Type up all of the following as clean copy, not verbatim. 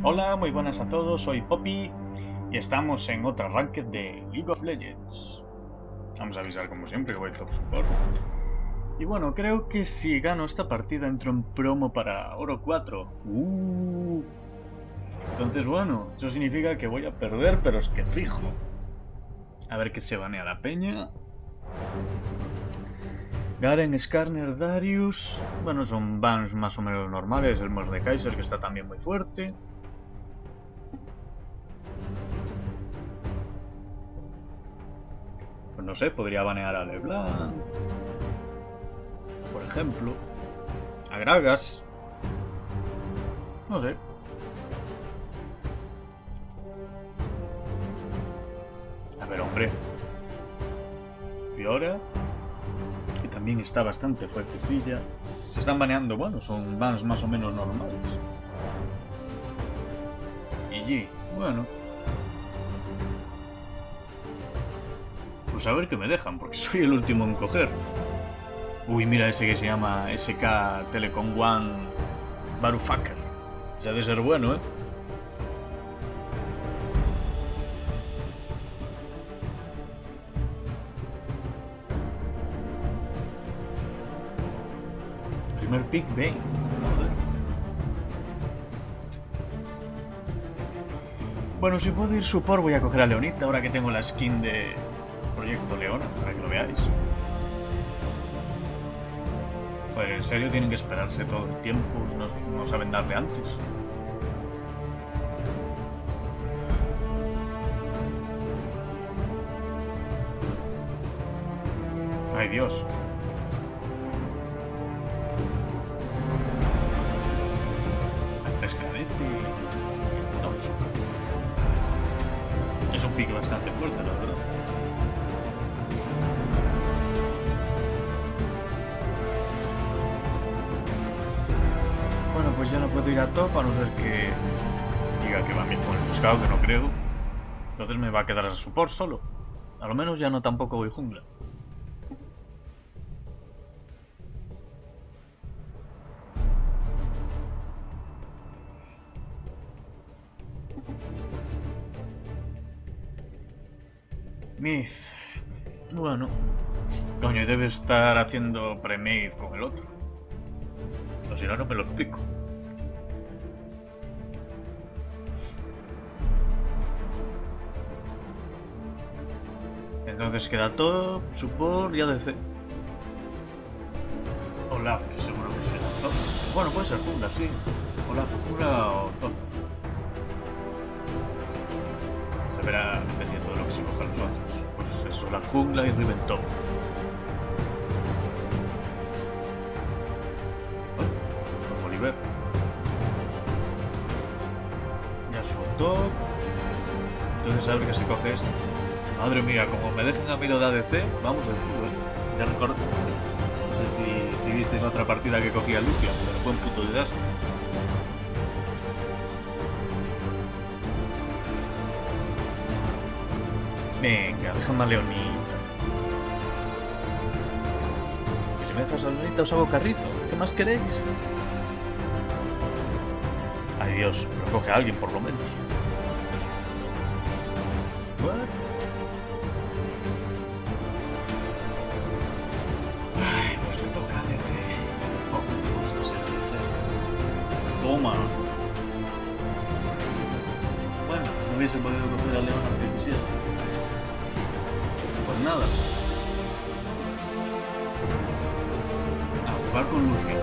Hola, muy buenas a todos, soy Poppy y estamos en otra ranked de League of Legends. Vamos a avisar como siempre que voy top support. Y bueno, creo que si gano esta partida entro en promo para Oro 4. Entonces bueno, eso significa que voy a perder, pero es que fijo. A ver qué se banea la peña. Garen, Skarner, Darius. Bueno, son bans más o menos normales. El Mordekaiser, que está también muy fuerte. Pues no sé, podría banear a LeBlanc, por ejemplo. A Gragas. No sé. A ver, hombre. Fiora, que también está bastante fuertecilla. Se están baneando, bueno, son bans más o menos normales. Y G, bueno. Pues a ver qué me dejan, porque soy el último en coger. Uy, mira ese que se llama SK Telecom One Varufucker. Ese ha de ser bueno, ¿eh? Primer pick, Bane. Joder. Bueno, si puedo ir support voy a coger a Leonita ahora que tengo la skin de Proyecto Leona, para que lo veáis. Pues en serio tienen que esperarse todo el tiempo, no saben darle antes. Ay Dios. Pescadete. Es un pique bastante fuerte, la verdad. Bueno, pues ya no puedo ir a top a no ser que diga que va bien con el pescado, que no creo. Entonces me va a quedar a support solo. A lo menos ya no tampoco voy jungla. Myth. Bueno. Coño, debe estar haciendo pre-made con el otro. O si no, no me lo explico. Entonces queda top, support y ADC. Olaf, que seguro que será top. Bueno, puede ser jungla, sí. Olaf, jungla o top. Se verá dependiendo de lo que se cojan los otros. Pues eso, la jungla y Riven top. Como Oliver. Ya su top. Entonces a ver qué se coge este. Madre mía, como me dejen a mí lo de ADC, vamos de fútbol. Ya recuerdo. No sé si visteis la otra partida que cogí a Lucia, pero fue un puto desastre. Venga, déjame a Leonita. Que si me dejas a Leonita os hago carrito. ¿Qué más queréis? Ay Dios, pero coge a alguien por lo menos. What? Ay, pues le toca a DC. Oh, me gusta ser DC. Toma. Bueno, no hubiese podido coger a León aunque quisiera. Pues nada. A jugar con Lucio.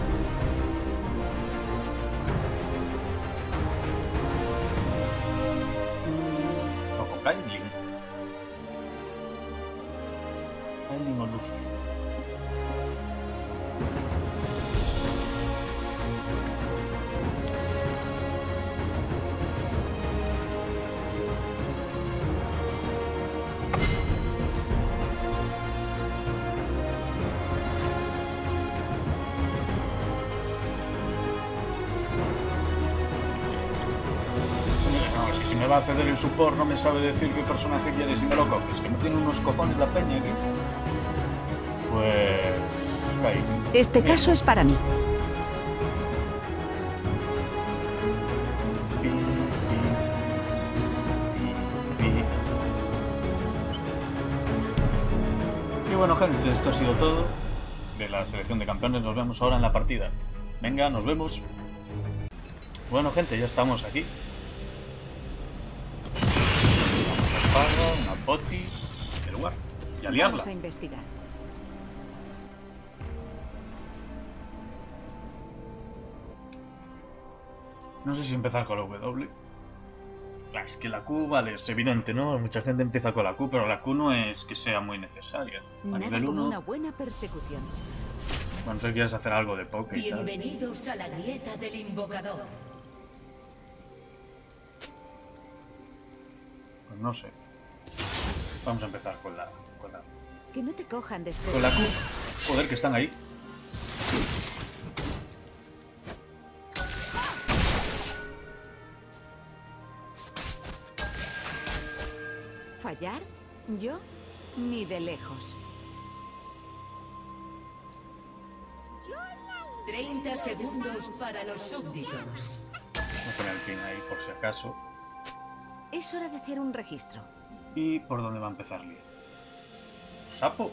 O con Caitlyn. Caitlyn o Lucio. Me va a ceder el support, no me sabe decir qué personaje quiere si me lo coges, que me tiene unos cojones la peña aquí. Pues... Sky. Este caso es para mí. Y Y bueno, gente, esto ha sido todo de la selección de campeones. Nos vemos ahora en la partida. Venga, nos vemos. Bueno, gente, ya estamos aquí. Una espada, una potis, el lugar. Y a liarla. Vamos a investigar. No sé si empezar con la W. Es que la Q, vale, es evidente, ¿no? Mucha gente empieza con la Q, pero la Q no es que sea muy necesaria. A Nada nivel como 1, una buena persecución. bueno, si quieres hacer algo de poke y tal. Bienvenidos a la grieta del invocador. Pues no sé. Vamos a empezar con la Que no te cojan después. con la Q. Joder, que están ahí. ¿Fallar? Yo ni de lejos. 30 segundos para los súbditos. Voy a poner el pin ahí por si acaso. Es hora de hacer un registro. ¿Y por dónde va a empezar Lee? ¿Sapo?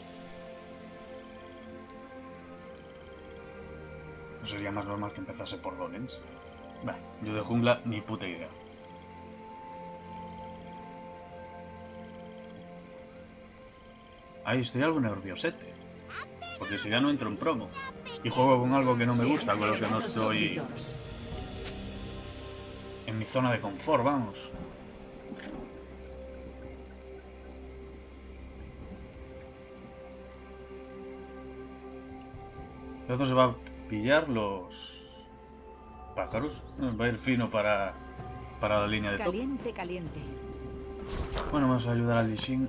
¿No sería más normal que empezase por golems? Bah, yo de jungla ni puta idea. Ahí estoy algo nerviosete. Porque si ya no entro en promo y juego con algo que no me gusta, con lo que no estoy en mi zona de confort, vamos. El otro se va a pillar los pájaros. Va a ir fino para la línea de top. Caliente, caliente. Bueno, vamos a ayudar al Lee Sin.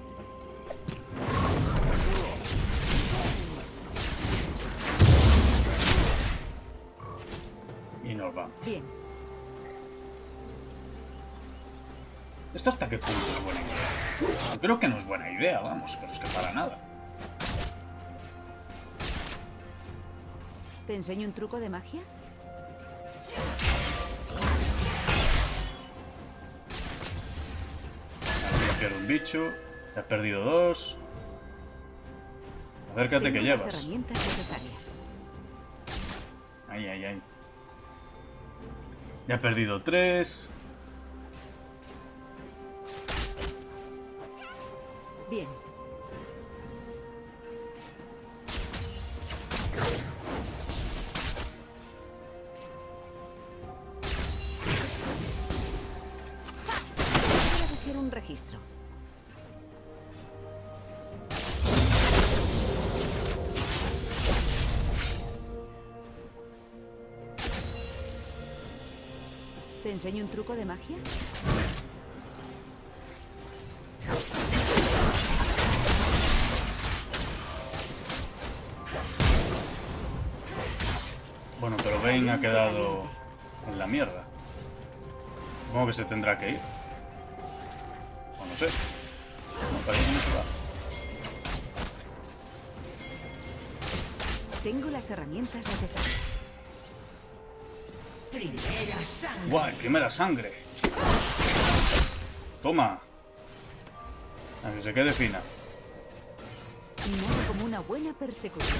Y nos vamos. Bien. ¿Esto hasta qué punto es buena idea? Yo creo que no es buena idea, vamos, pero es que para nada. ¿Te enseño un truco de magia? Voy a pillar un bicho. Te has perdido 2. Acércate que Tengo las llevas. herramientas necesarias. Ay, ay, ay. Ya he perdido 3. Bien. Es hora de hacer un registro. ¿Te enseño un truco de magia? Bueno, pero Vayne ha quedado en la mierda. Supongo que se tendrá que ir. O no sé. No parece mucho. Tengo las herramientas necesarias. Primera sangre. ¡Guau! Primera sangre. Toma. A que se quede fina. Nada como una buena persecución.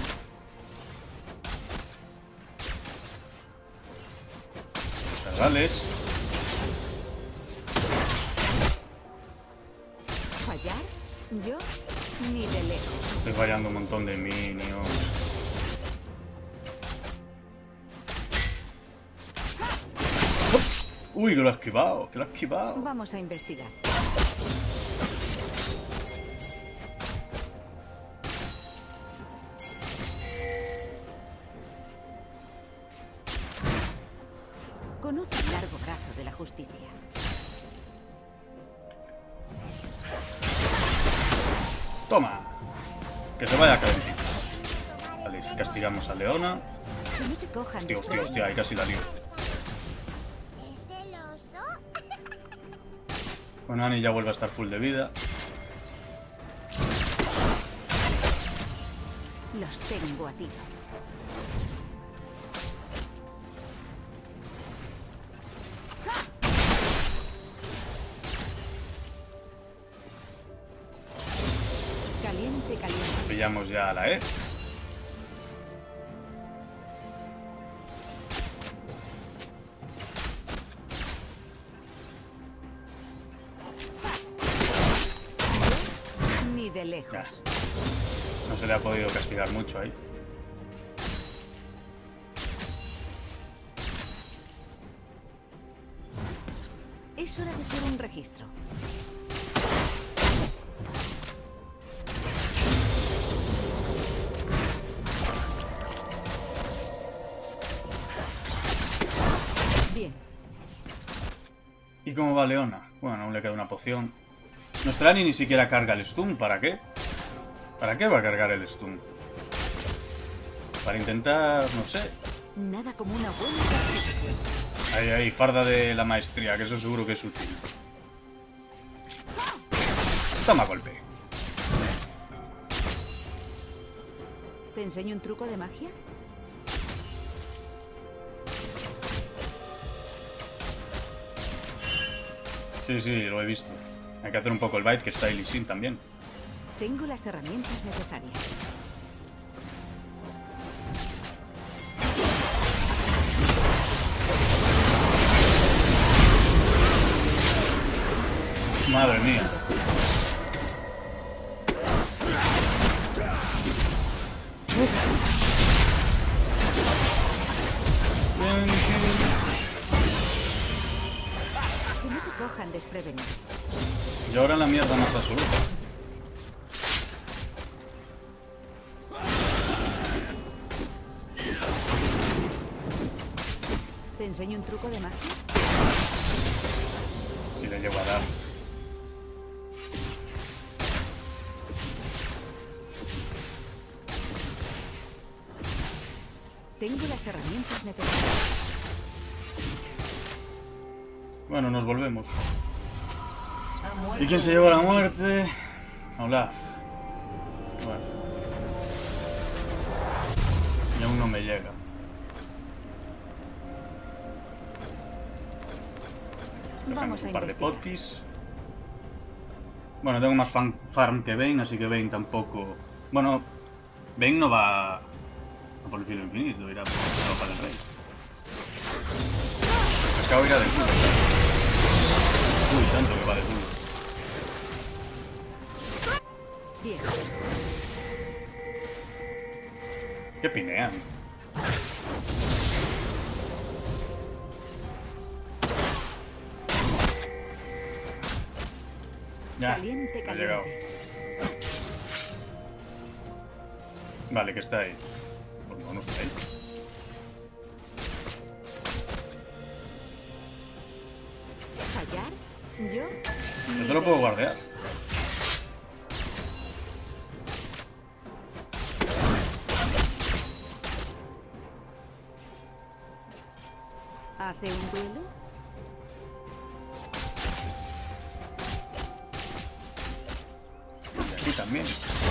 Regales. ¿Fallar? Yo ni de lejos. Estoy fallando un montón de minions. Uy, que lo ha esquivado, que lo ha esquivado. Vamos a investigar. Conoce el largo brazo de la justicia. Toma. Que se vaya calentito. Vale, castigamos a Leona. Que no te cojan Hostia, hostia, después. hostia, ahí casi la lío. ¿Es el oso? Bueno, Annie ya vuelve a estar full de vida. Los tengo a tiro. Caliente, Te calienta. Pillamos ya a la E. Ni de lejos. No se le ha podido castigar mucho ahí. Es hora de hacer un registro. Bien. ¿Y cómo va Leona? Bueno, aún le queda una poción. Nuestra Annie ni siquiera carga el stun. ¿Para qué? ¿Para qué va a cargar el stun? Para intentar, no sé. Nada como una buena partida. Ahí, farda de la maestría, que eso seguro que es útil. Toma golpe. ¿Te enseño un truco de magia? Sí, lo he visto. Hay que hacer un poco el bait, que está Lee Sin también. Tengo las herramientas necesarias. Madre mía. Que no te cojan desprevenido. Y ahora la mierda más absoluta. ¿Te enseño un truco de magia? Si le llego a dar. Tengo las herramientas necesarias. Bueno, nos volvemos. Ha muerto ¿Y quién se un lleva la enemigo. muerte? Olaf. Bueno. Y aún no me llega. Dejamos Vamos a un par de investigar. potis. Bueno, tengo más farm que Vayne, así que Vayne tampoco... Bueno, Vayne no va a por el filo infinito, irá para el rey. El pescado irá de culo. Uy, tanto que va de culo. Bien. ¿Qué pinean? Ya, Caliente, ha llegado. caliente. Vale, que está ahí. Pues no está ahí. ¿Fallar? ¿Yo? Yo te lo puedo guardear. ¿Hace un duelo? Y aquí también.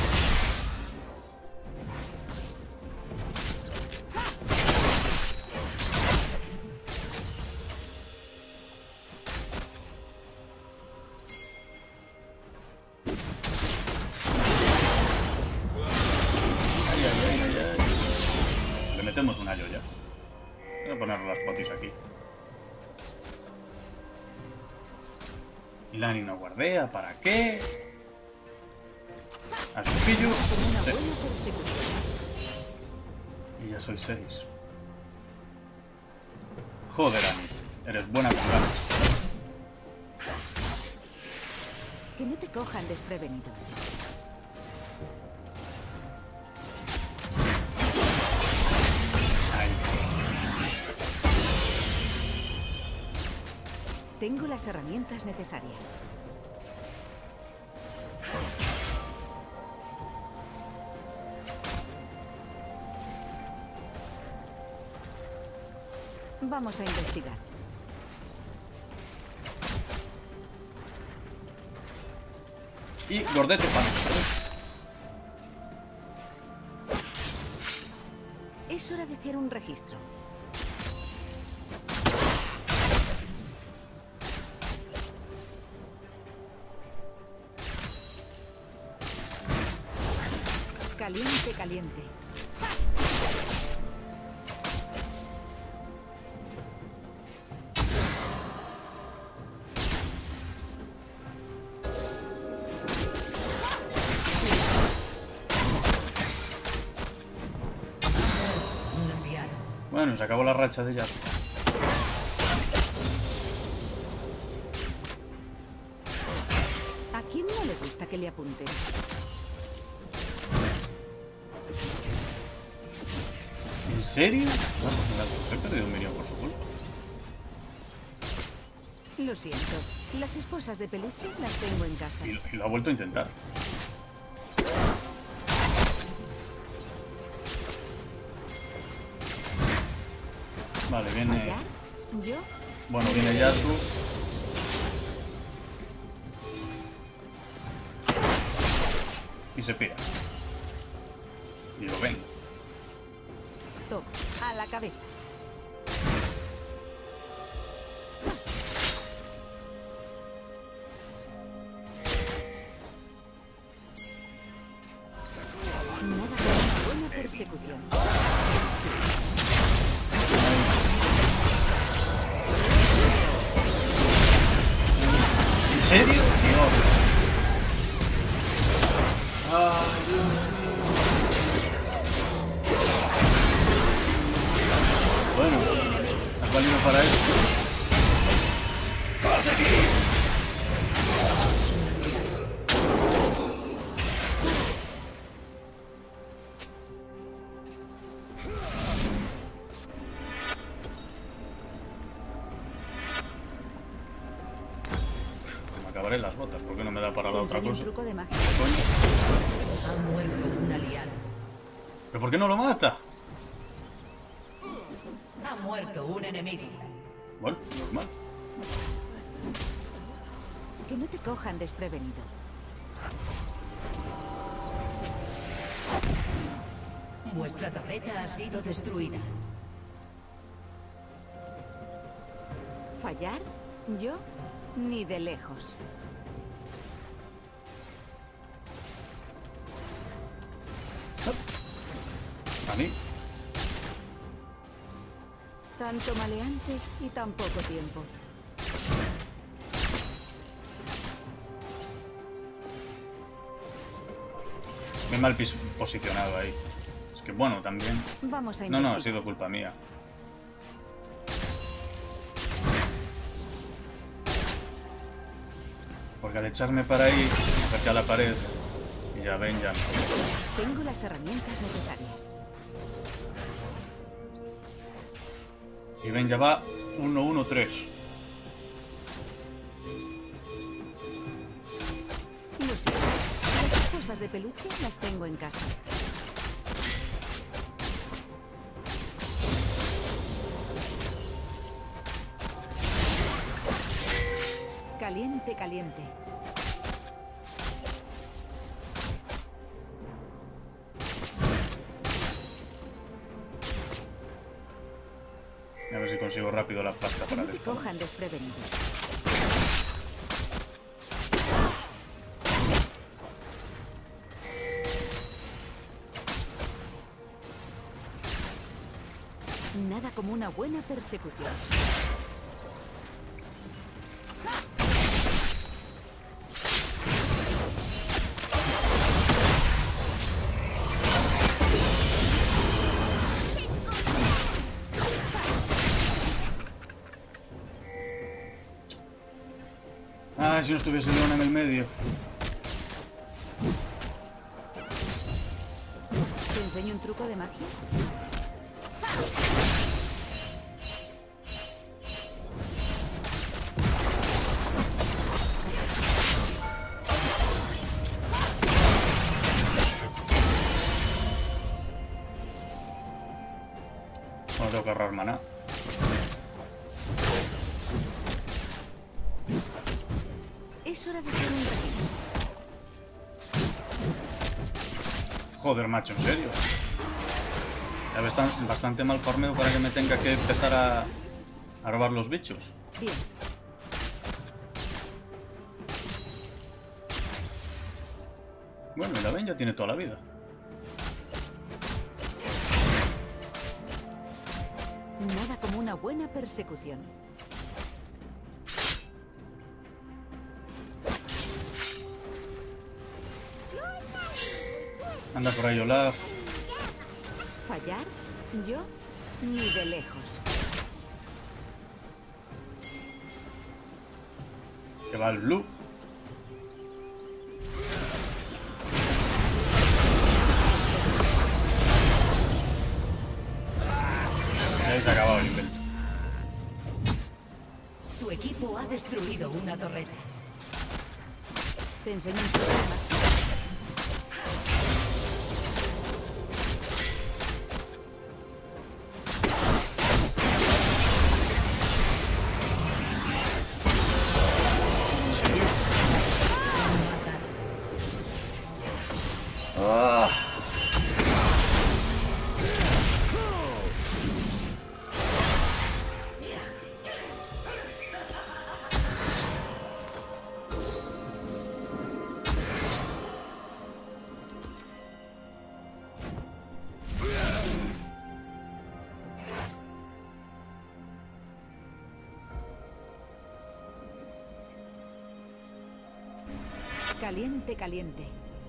Le metemos una joya. Voy a poner las potis aquí. Y Lani no guardea, ¿para qué? Al pillo. Como una Sí. buena persecución. Y ya soy 6. Joder, Ani. Eres buena con ganas. Que no te cojan desprevenido. Ahí. Tengo las herramientas necesarias. Vamos a investigar. Y gordete pan. Es hora de hacer un registro. Caliente, caliente. Bueno, se acabó la racha de ella. ¿A quién no le gusta que le apunten? ¿En serio? He perdido un minion por su culpa. Lo siento. Las esposas de peluche las tengo en casa. Y lo ha vuelto a intentar. Vale, viene... ¿Fallar? ¿Yo? Bueno, viene Yasuo. Y se pira. Y lo ven. Toma, a la cabeza. Nada como una buena persecución. ¿En serio? Dios. Ay, Dios mío. Bueno, has valido para esto. Me acabaré las botas, ¿por qué no me da para la ¿Te otra enseño un cosa? truco de magia? Coño. Ha muerto un aliado. ¿Pero por qué no lo mata? Ha muerto un enemigo. Bueno, normal. Que no te cojan desprevenido. Vuestra torreta ha sido destruida. ¿Fallar? ¿Yo? Ni de lejos. A mí. Tanto maleante y tan poco tiempo. Me he mal posicionado ahí. Es que bueno, también... Vamos a No, investigar. ha sido culpa mía. Porque al echarme para ahí, me acerqué a la pared y ya ven, ya me... Tengo las herramientas necesarias. Y ven, ya va 1-1-3. Lo siento. Las esposas de peluche las tengo en casa. Caliente, caliente. A ver si consigo rápido la pasta Que para no te después. cojan desprevenidos. Nada como una buena persecución. Ah, si no estuviese León en el medio. ¿Te enseño un truco de magia? Bueno, tengo que ahorrar maná. Es hora de hacer un registro. Joder, macho, ¿en serio? Ya ves, bastante mal farmeo para que me tenga que empezar a robar los bichos. Bien. Bueno, y la ven ya tiene toda la vida. una buena persecución. Anda por ahí, Olaf. ¿Fallar? Yo ni de lejos. Que va el blue. Ahí se ha acabado el invento. Tu equipo ha destruido una torreta. Te enseño un problema. Ah. Caliente, caliente.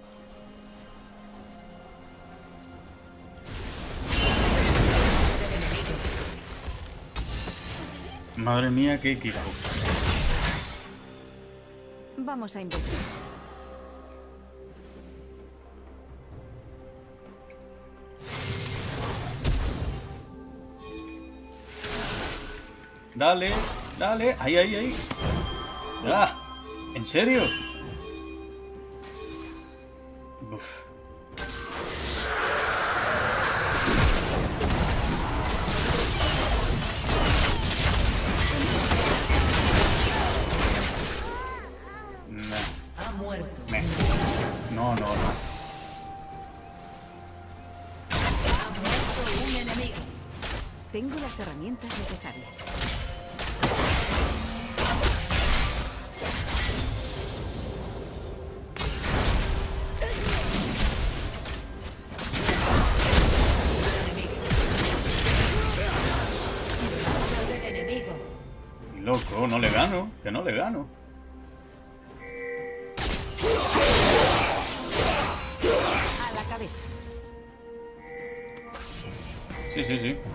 Madre mía, qué equipo. Vamos a investigar. Dale, dale. Ahí, ahí, ahí. ¡Ah! ¿En serio? Uf. Ha muerto. No, no, no. Ha muerto un enemigo. Tengo las herramientas necesarias. Racha del enemigo. Y loco, no le gano. Que no le gano. A la cabeza. Sí, sí, sí.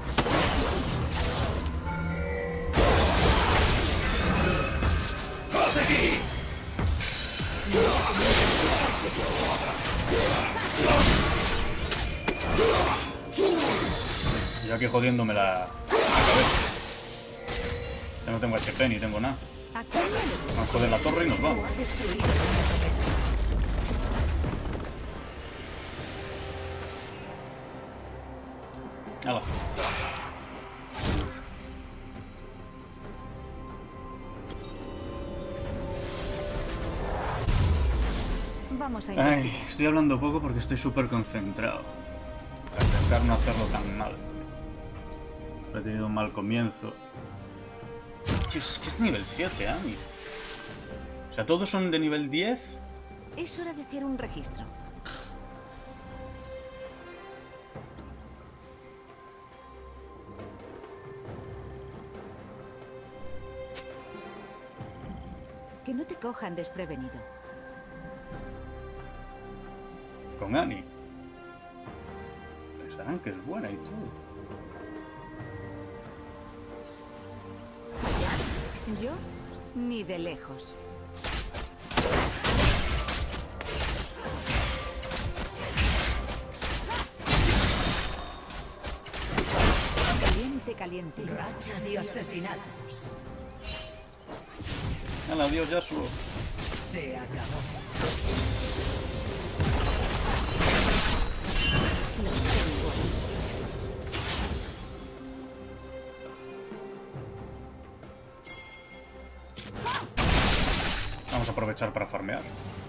Y aquí jodiéndome la cabeza. Ya no tengo HP ni tengo nada. Aquí hay algo. Vamos a joder la torre y nos vamos. Ha destruido una torreta. Hala. Vamos a Ay, investigar. estoy hablando poco porque estoy súper concentrado. Para intentar no hacerlo tan mal. He tenido un mal comienzo. Tío, es que es nivel 7, Ami. O sea, todos son de nivel 10. Es hora de hacer un registro. Que no te cojan desprevenido. Con Annie. Pensarán que es buena y todo. ¿Fallar? Yo ni de lejos. Caliente, caliente. Racha de asesinatos. Hala, adiós, Yasuo. Se acabó. Lo tengo. Vamos a aprovechar para farmear.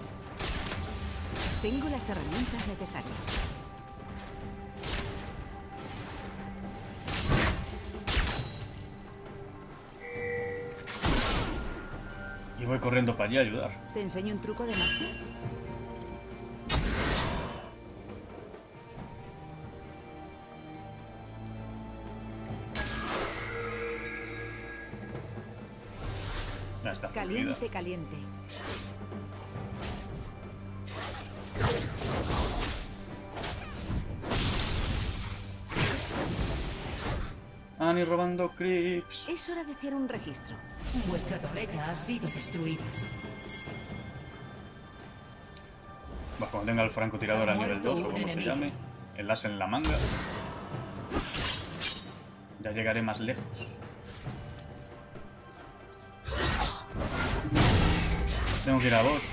Tengo las herramientas necesarias. Y voy corriendo para allí a ayudar. ¿Te enseño un truco de magia? Ya está. Caliente, caliente. Annie robando creeps. Es hora de hacer un registro. Vuestra torreta ha sido destruida. Pues cuando tenga el francotirador al nivel 2 o como se enemigo. llame, el as en la manga, ya llegaré más lejos. Tengo que ir a bot.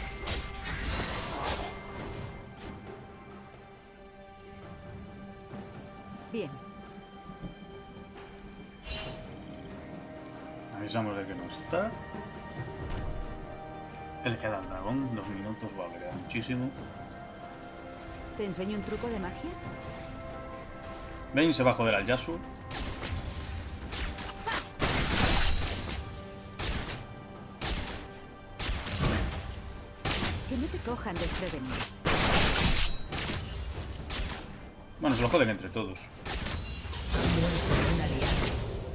Bien. Avisamos de que no está. Que le queda al dragón, 2 minutos, va, le queda muchísimo. ¿Te enseño un truco de magia? Vayne se va a joder al Yasuo. Que no te cojan desprevenido. Bueno, se lo joden entre todos. Un aliado.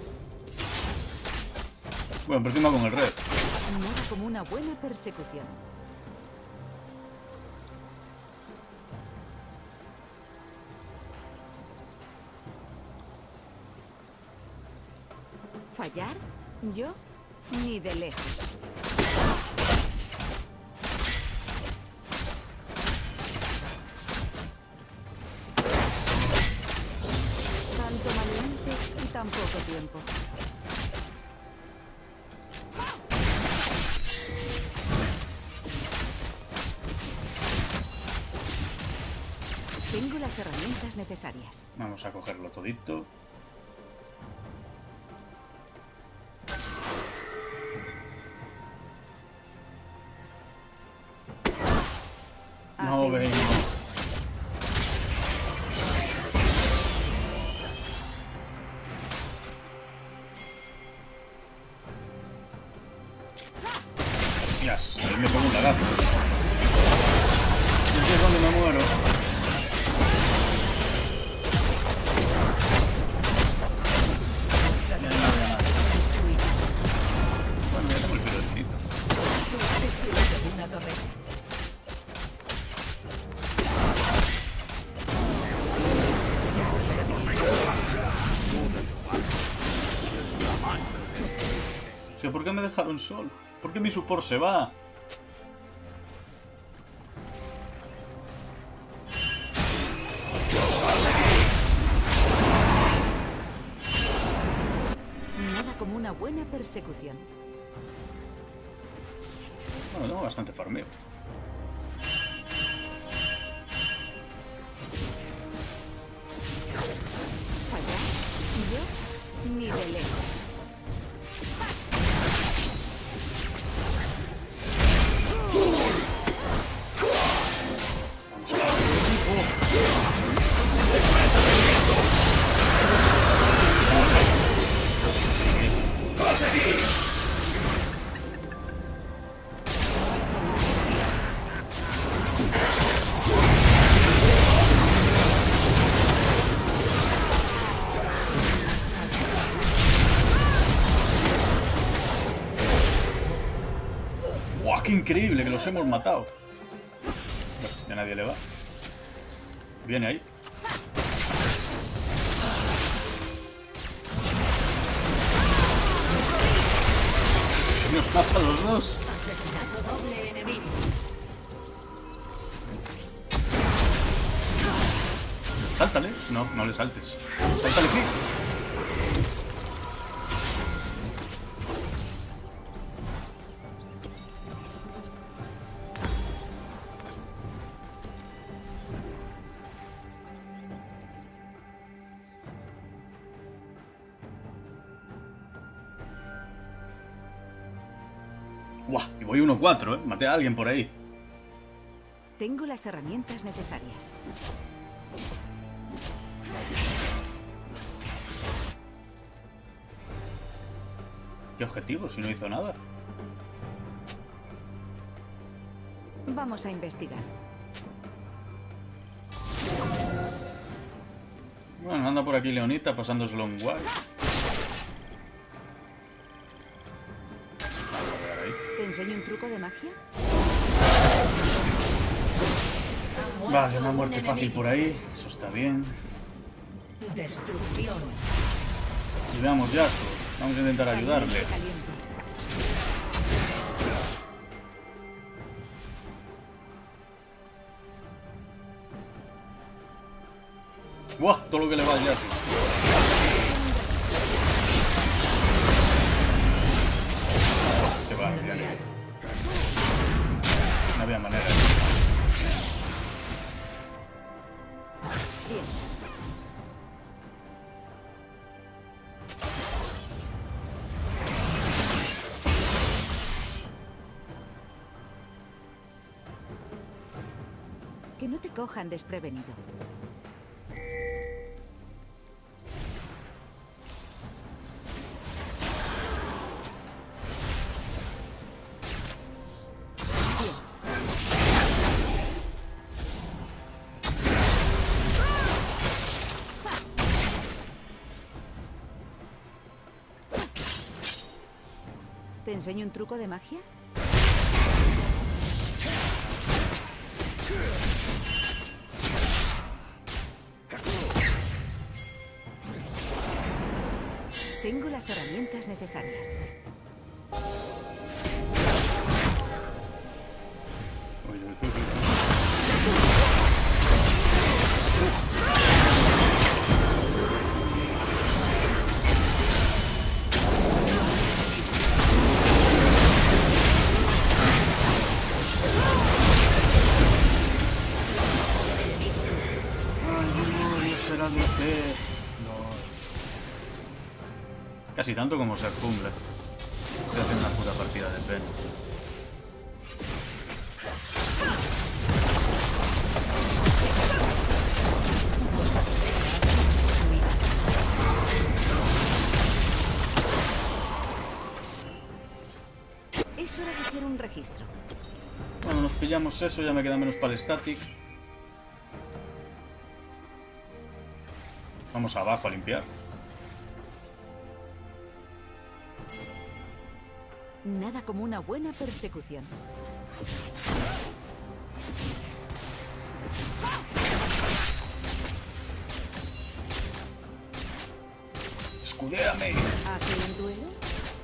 Bueno, por encima con el red. Nada como una buena persecución. ¿Fallar? ¿Yo? Ni de lejos. Tanto maleante y tan poco tiempo. Tengo las herramientas necesarias. Vamos a cogerlo todito. No, Hace- Vayne. Hostias, ahí me pongo un lagazo. Y aquí es donde me muero. Vuestra torreta ha sido destruida. Bueno, ya tengo el pelo escrito. Ha destruido una torreta. Sí, ¿por qué me dejaron solo? ¿Por qué mi support se va? Nada como una buena persecución. Bueno, tengo bastante farmeo. ¿Fallar? ¿Yo? Ni de lejos. ¡Guau! ¡Qué increíble que los hemos matado! Bueno, ya nadie le va. Viene ahí. Nos mata a los dos. Asesinato doble enemigo. Sáltale. No, no le saltes. Sáltale, ¿qué? ¡Guau! Y voy 1-4, ¿eh? Maté a alguien por ahí. Tengo las herramientas necesarias. ¿Qué objetivo? Si no hizo nada. Vamos a investigar. Bueno, anda por aquí Leonita pasándoselo en guay. ahí. ¿Te enseño un truco de magia? Vale, una muerte fácil por ahí. Eso está bien. Destrucción. Y veamos Yasuo. Vamos a intentar ayudarle. Caliente. ¡Buah! Todo lo que le va al Yasuo. Se va, ya le... No había manera. Bien. Que no te cojan desprevenido. ¿Te enseño un truco de magia? Tengo las herramientas necesarias. Uy, uy, uy, uy. Casi tanto como ser jungla. Estoy haciendo una puta partida de pena. Es hora de hacer un registro. Bueno, nos pillamos eso, ya me queda menos para el static. Vamos abajo a limpiar. Nada como una buena persecución. ¡Escudéame! ¿Hace un duelo?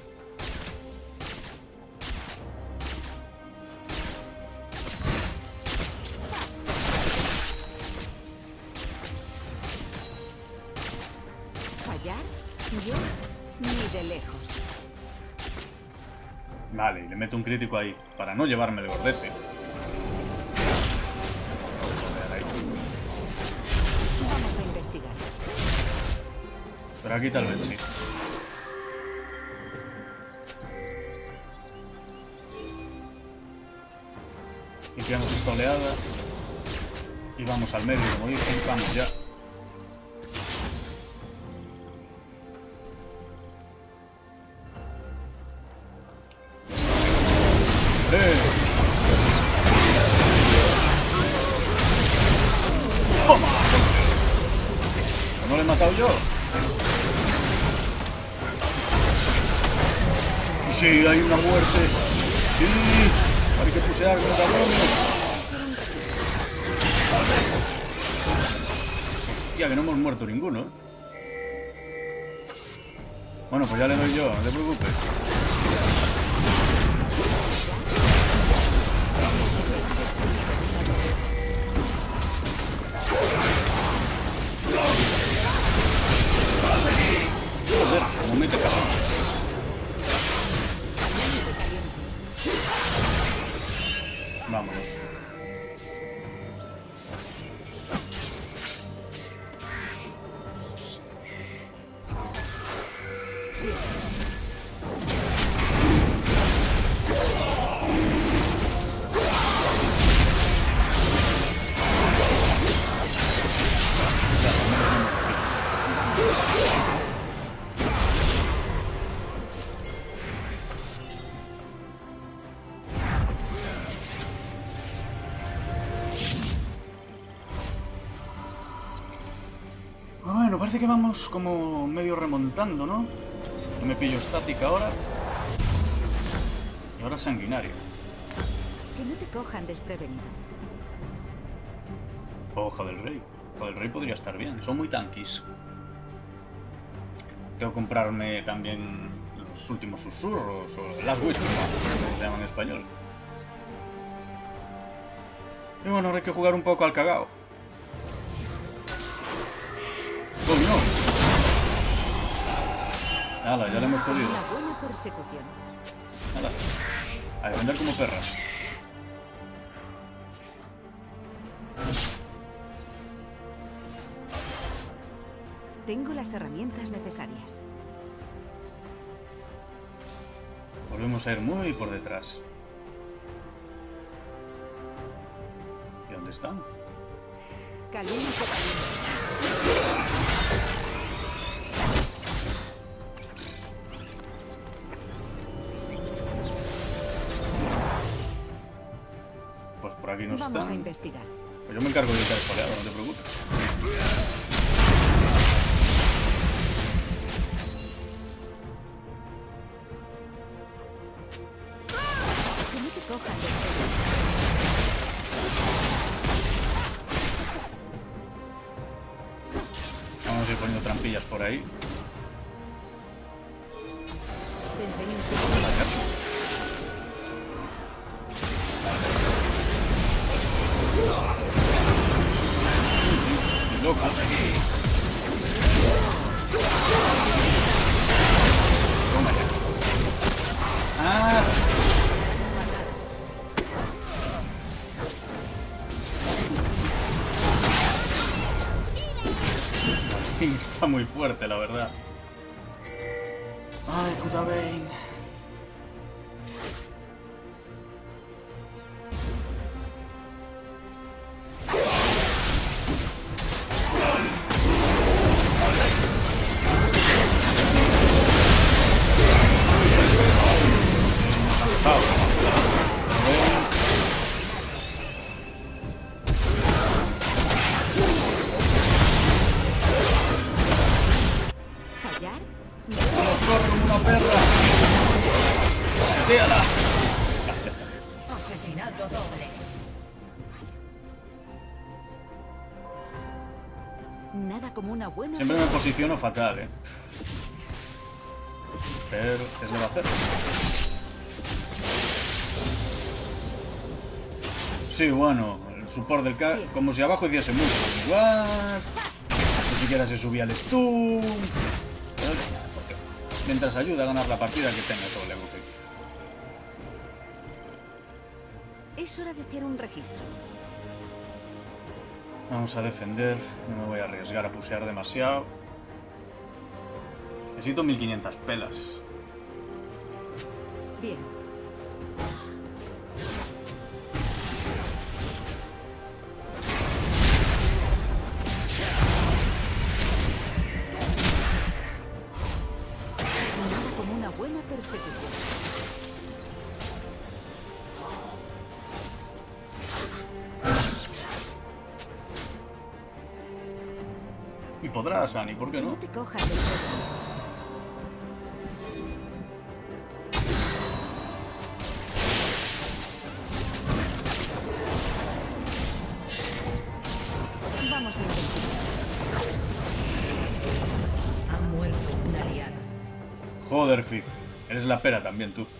¿Fallar? Yo ni de lejos. Vale, y le meto un crítico ahí, para no llevarme el gordete. Vamos a investigar. Pero aquí tal vez sí. Limpiamos esta oleada. Y vamos al medio, como dicen, vamos ya. ¡Oh! ¿No le he matado yo? Sí, hay una muerte. Sí, hay que pusear con cabrones. Hostia, que no hemos muerto ninguno. Bueno, pues ya le doy yo, no te preocupes. Joder, como mete cabrón. Vámonos. Bueno, parece que vamos como medio remontando, ¿no? Yo me pillo estática ahora. Y ahora sanguinario. Que no te cojan desprevenido. Hoja del rey. Hoja del rey podría estar bien. Son muy tanquis. Tengo que comprarme también los últimos susurros o las whisky, como se llama en español. Y bueno, ahora hay que jugar un poco al cagao. ¡Oh, no! ¡Hala! Ya le hemos jodido. Una buena persecución. ¡Hala! A defender como perras. Tengo las herramientas necesarias. Volvemos a ir muy por detrás. ¿Y dónde están? Caliente, caliente. Pues por aquí no Vamos están. a investigar. Pues yo me encargo de estar espoleado, no te preocupes. Que no te cojan desprevenido. Vamos a ir poniendo trampillas por ahí. Te enseño un truco. Loca. Toma ya. ¡Ah! Sí, está muy fuerte, la verdad. Ay, puta Bane. ¿Fallar? ¡Vamos, corre como una perra! ¡Déala! Asesinato doble. Nada como una buena... Siempre me posiciono fatal, ¿eh? Pero, ¿qué se le va a hacer? Sí, bueno, el support del K, como si abajo hiciese mucho. Igual, ni siquiera se subía el stun. Pero, porque mientras ayuda a ganar la partida, que tenga todo el ego que... Es hora de hacer un registro. Vamos a defender, no me voy a arriesgar a pusear demasiado. Necesito 1500 pelas. Bien. Nada como una buena persecución. Y podrá, Sani, ¿por qué Que no? no te cojan del todo. Vamos a investigar. Ha muerto un aliado. Joder, Fizz. Eres la pera también, tú.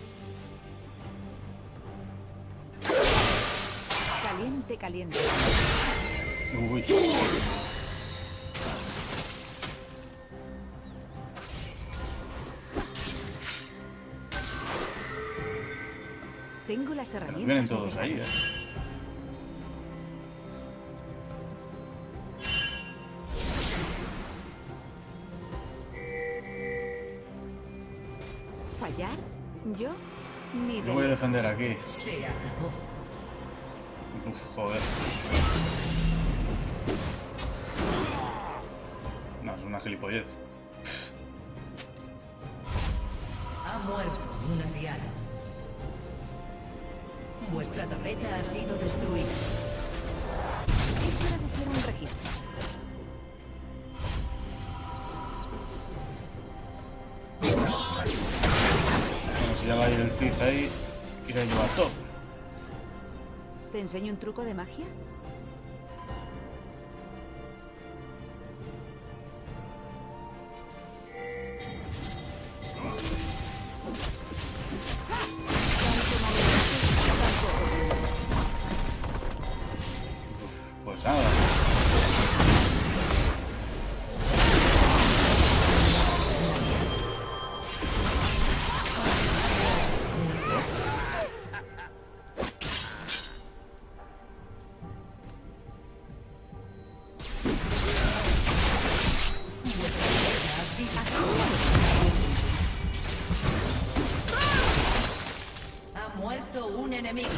Caliente, caliente. Uy. Tengo las Nos herramientas vienen todos ahí, necesarias. ¿Fallar? ¿Yo? Ni de Yo voy a lejos. defender aquí. Se acabó. Uf, joder. No, es una gilipollez. Ha muerto un aliado. Vuestra torreta ha sido destruida. Es hora de hacer un registro. Bueno, si ya va a ir el Fizz ahí. iré yo a top. ¿Te enseño un truco de magia? Pues nada. Ha muerto un enemigo.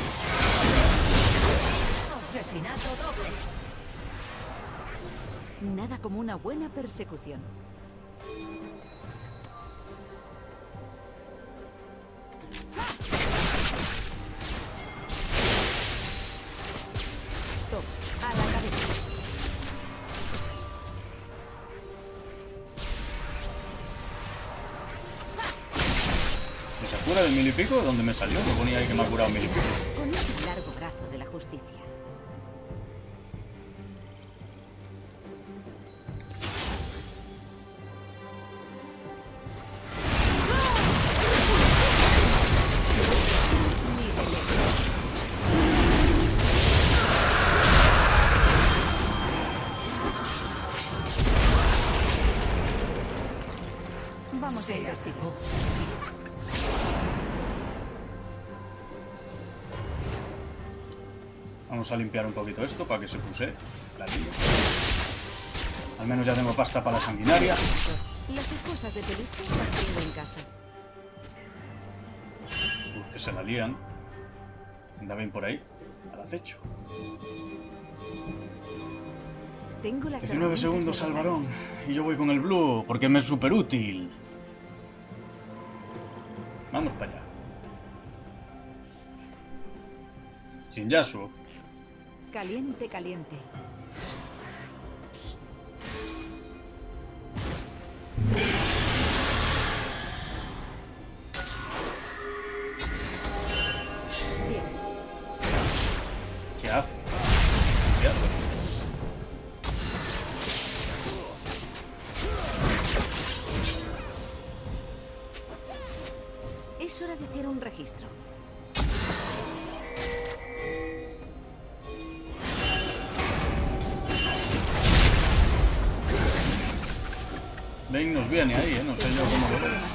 Asesinato doble. Nada como una buena persecución. Top, a la cabeza. ¿Me se cura del 1000 y pico? ¿Dónde me salió? Me ponía ahí que me ha curado 1000 y pico. Con ese largo brazo de la justicia. Vamos a Se investigar. acabó. Vamos a limpiar un poquito esto para que se puse la línea. Al menos ya tengo pasta para la sanguinaria. Las esposas de peluche las tengo en casa. Que se la lían. Anda bien por ahí. Al acecho. Tengo las 19 segundos al necesarias. varón. Y yo voy con el blue porque me es súper útil. Vamos para allá. Sin Yasuo. Caliente, caliente. Bien. ¿Qué hace? ¿Qué hace? Es hora de hacer un registro. Vayne nos viene ahí, no sé yo cómo lo veo.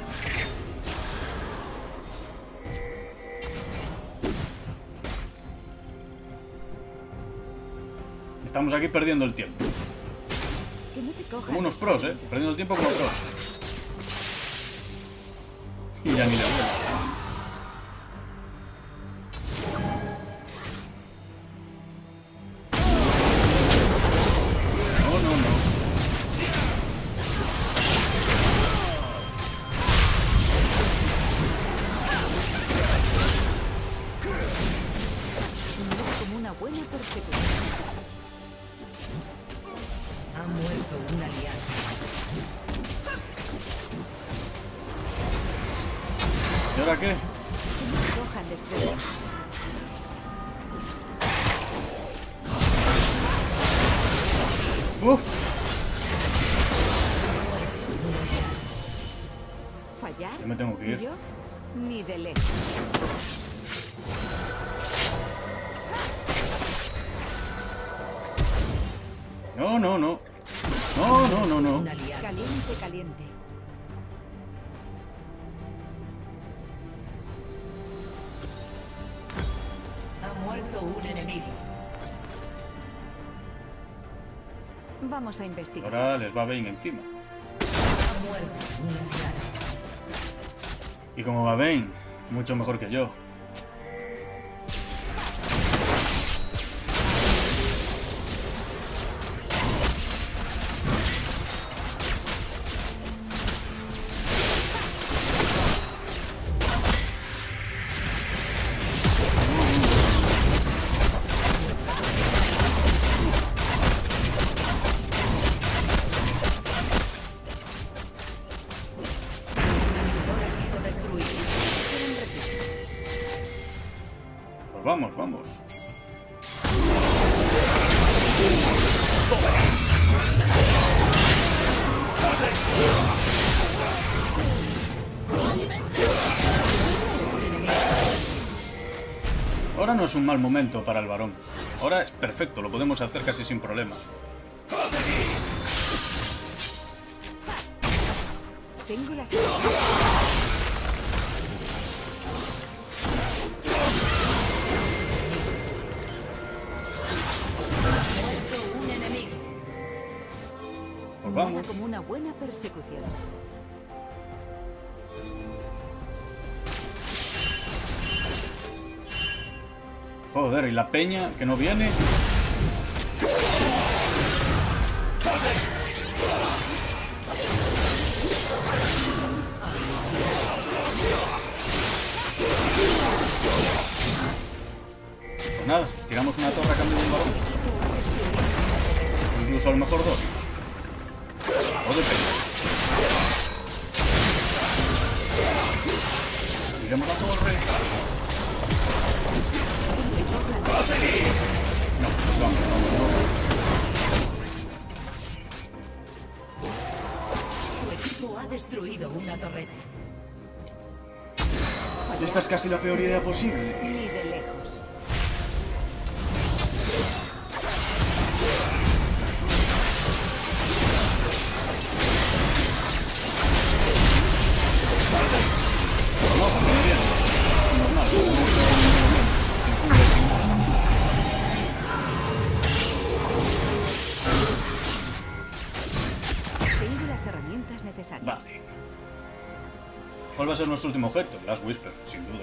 Estamos aquí perdiendo el tiempo. Que no te cojan. Como unos pros, perdiendo el tiempo como pros. Y ya ni le veo. No, no, no. Nada como una buena persecución. Ha muerto un aliado. ¿Y ahora qué? Que no te cojan desprevenidos. ¡Uf! ¿Fallar? Ya me tengo que ir. Yo ni de lejos. No, no, no. No, no, no, no. Un aliado. Caliente, caliente. Ha muerto un enemigo. Vamos a investigar. Ahora les va Vayne encima. Ha muerto un aliado. Y como va Vayne, mucho mejor que yo. El inhibidor ha sido destruido. Hacer un registro. vamos, vamos. Ahora no es un mal momento para el varón. Ahora es perfecto, lo podemos hacer casi sin problema. Tengo las... Un enemigo. Pues Nada vamos. como una buena persecución. Joder, y la peña que no viene. Pues nada, tiramos una torre a cambio de un varón. O incluso a lo mejor dos. O depende. Tiremos la torre. No, pues vamos, vamos. Tu equipo ha destruido una torreta. Esta es casi la peor idea posible. Ni de lejos. No, muy bien. Normal. Tengo las herramientas necesarias. Vale. ¿Cuál va a ser nuestro último objeto? Las Whisper, sin duda.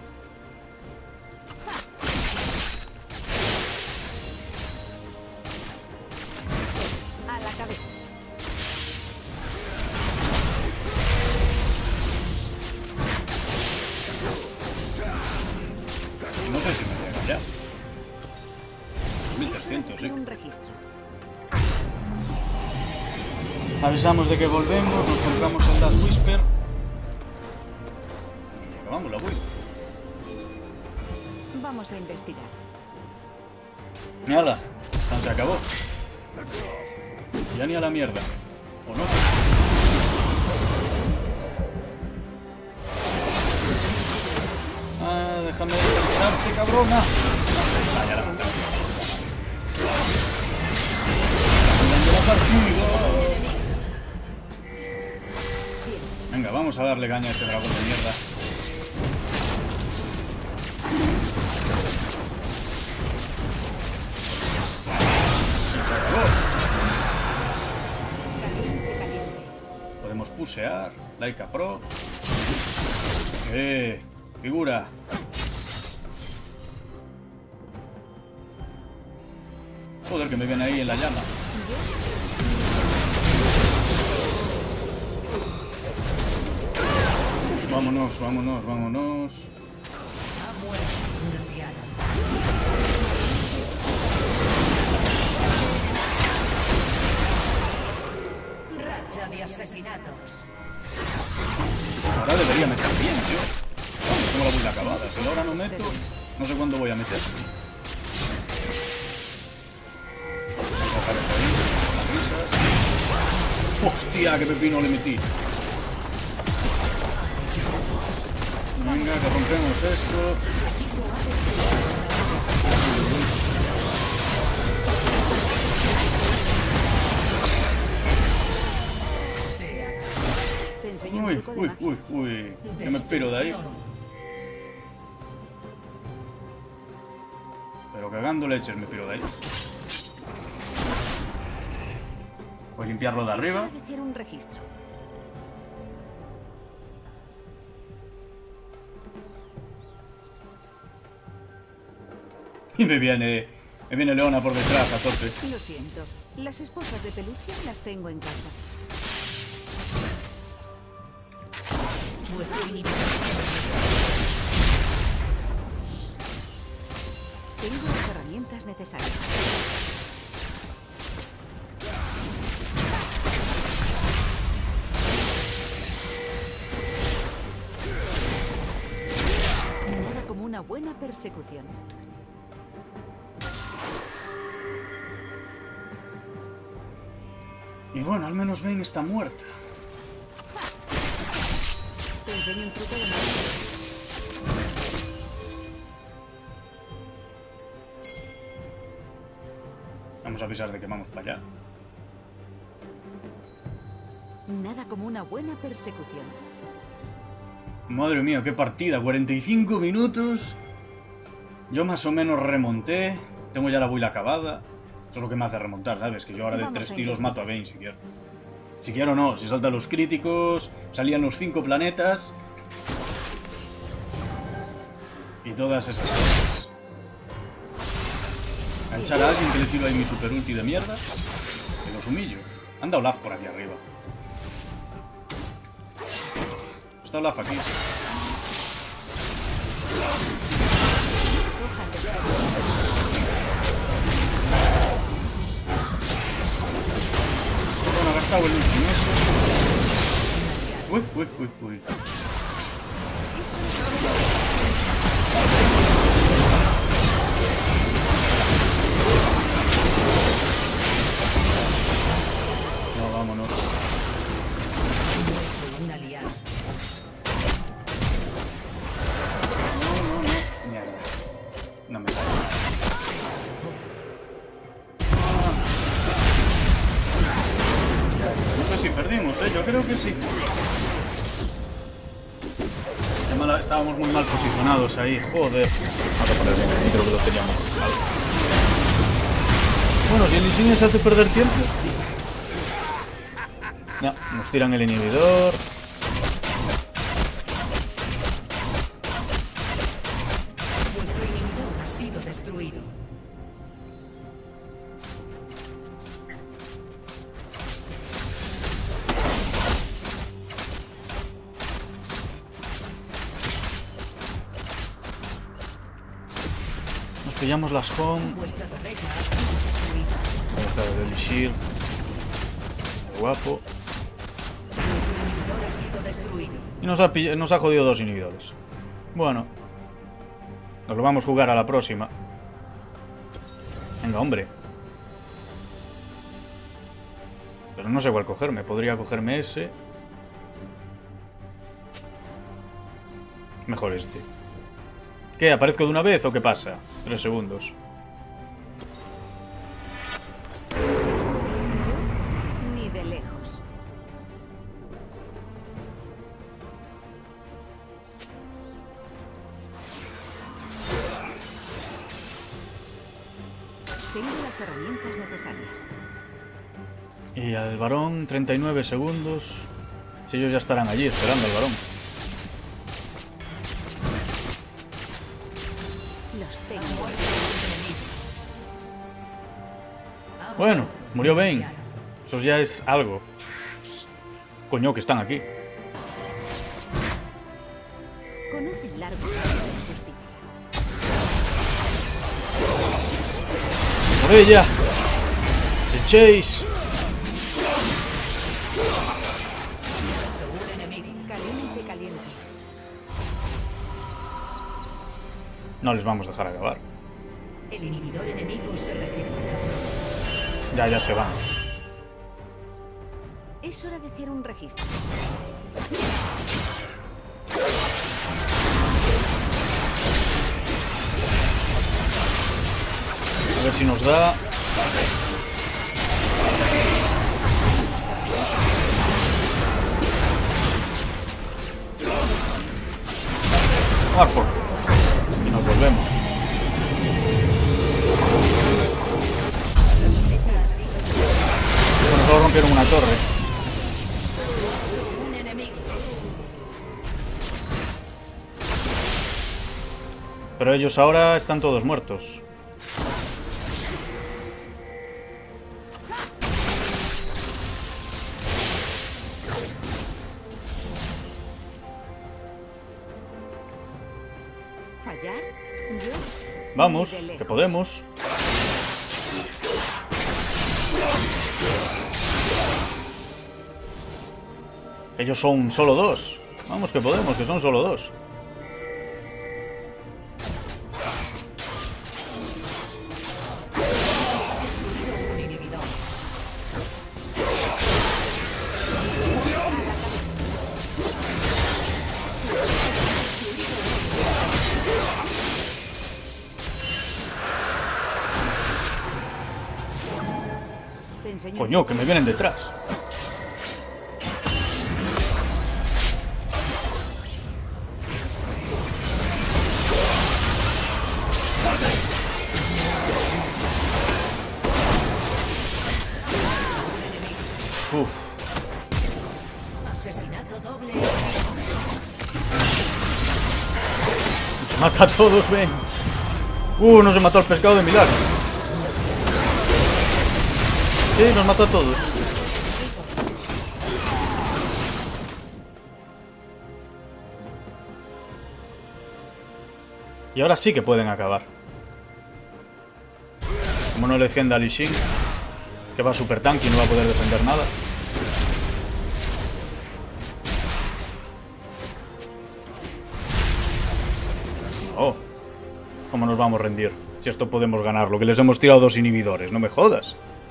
A la cabeza. No sé si me llega ya. 1300, Hacer sí. un registro. Avisamos de que volvemos, nos compramos el Last Whisper. Y acabamos la build. Vamos a investigar. Y hala, se acabó. Ya ni a la mierda. ¿O no? Ah, déjame descansarte, cabrona. Ah, ya la maté. Dando la partida. Venga, vamos a darle caña a este dragón de mierda. Caliente, caliente. Podemos pusear. Laika Pro. Figura. Joder, que me viene ahí en la llama. Vámonos, vámonos, vámonos. Ha muerto una piada. Racha de asesinatos. Ahora debería meter bien, tío. Vamos, tengo la build acabada. Si ahora no meto, no sé cuándo voy a meter. Vamos a dejar esto ahí. Las risas. ¡Hostia, qué pepino le metí! Venga, que rompemos esto. Te enseño un Uy, truco de uy, magia. uy, uy. Que me piro de ahí. Pero cagando leches me piro de ahí. Voy a limpiarlo de Es arriba. hora de hacer un registro. Y me viene Leona por detrás a tope. Lo siento. Las esposas de peluche las tengo en casa. Vuestro inhibitor. Tengo las herramientas necesarias. Nada como una una buena persecución. Y bueno, al menos Vayne está muerta. Te enseño un truco de magia. Vamos a avisar de que vamos para allá. Nada como una buena persecución. Madre mía, qué partida. 45 minutos. Yo más o menos remonté. Tengo ya la build acabada. Eso es lo que me hace remontar, ¿sabes? Que yo ahora de Vamos 3 a tiros investigar. mato a Vayne si quiero. Si quiero no, si saltan los críticos, salían los 5 planetas. Y todas esas cosas. Enganchar a alguien que le tiro ahí mi super ulti de mierda. Que los humillo. Anda Olaf por aquí arriba. Está Olaf aquí. Roja al despegue. Bueno, ha gastado el último eso. Uy, uy, uy, uy. No, vámonos. Un aliado. No, no, no. Mierda. No me sale. No sé si perdimos, yo creo que sí. Además, estábamos muy mal posicionados ahí, joder. Vamos a poner bien el micro que lo teníamos mal. Bueno, si el insignia se hace perder tiempo. No, nos tiran el inhibidor. Vuestro inhibidor ha sido destruido. Nos pillamos las home. Vuestra torreta ha sido destruida. Ahí está el shield. Guapo. Vuestro inhibidor ha sido destruido. Y nos ha jodido 2 inhibidores. Bueno. Nos lo vamos a jugar a la próxima. Venga, hombre. Pero no sé cuál cogerme. Podría cogerme ese. Mejor este. ¿Qué? ¿Aparezco de una vez o qué pasa? 3 segundos. Ni de lejos. Tengo las herramientas necesarias. Y al varón, 39 segundos. Si ellos ya estarán allí esperando al varón. Los tengo. Bueno, murió Vayne. Eso ya es algo. Coño, que están aquí. Conoce el largo camino de la justicia. ¡Por ella! ¡The Chase! Un enemigo. Caliente, caliente. No les vamos a dejar acabar. El inhibidor enemigo se regenera. Ya se van. Es hora de hacer un registro. A ver si nos da. Warford. Y nos volvemos. Bueno, solo rompieron una torre. Un enemigo. Pero ellos ahora están todos muertos. ¿Fallar? Yo. Vamos, Ni de que lejos. podemos. Ellos son solo 2. Vamos, que podemos, que son solo 2. enseño. Coño, que me vienen detrás. Uf. Asesinato doble. Mata a todos, ven. No se mató al pescado de milagro. Sí, nos mató a todos. Y ahora sí que pueden acabar. Como no le defienda a Lee Sin, que va super tanque y no va a poder defender nada. Oh, ¿cómo nos vamos a rendir? Si esto podemos ganarlo, que les hemos tirado 2 inhibidores, no me jodas.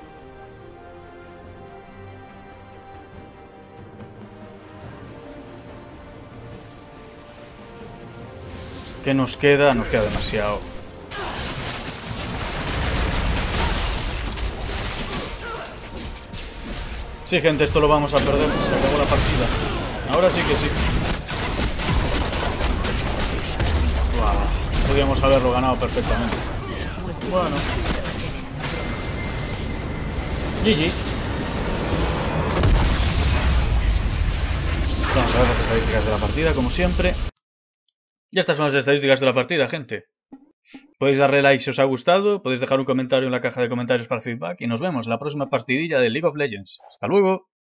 ¿Qué nos queda? Nos queda demasiado. Sí, gente, esto lo vamos a perder. Se acabó la partida. Ahora sí que sí. Wow. Podríamos haberlo ganado perfectamente. Bueno. GG. Vamos a ver las estadísticas de la partida, como siempre. Y estas son las estadísticas de la partida, gente. Podéis darle like si os ha gustado, podéis dejar un comentario en la caja de comentarios para feedback y nos vemos en la próxima partidilla de League of Legends. ¡Hasta luego!